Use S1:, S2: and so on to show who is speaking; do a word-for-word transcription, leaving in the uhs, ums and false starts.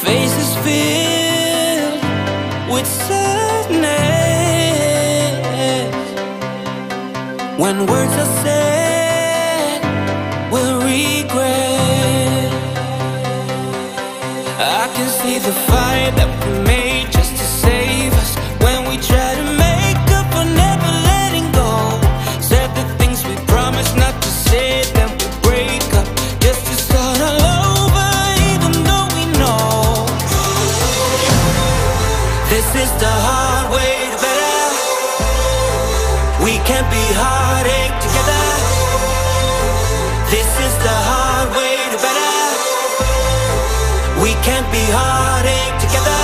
S1: faces filled with sadness. When words are said with regret, I can see the fire that we made just to save us. When we try to make up for never letting go, said the things we promised not to say, then we break up just to start all over, even though we know this is the hard way to better. We can't be heartache together. This is the hard way to better. We can't be heartache together.